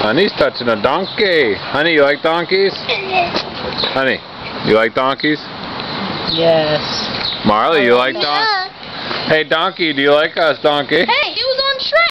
Honey's touching a donkey. Honey, you like donkeys? Honey, you like donkeys? Yes. Marley, you like donkeys? Hey, donkey, do you like us, donkey? Hey, he was on track.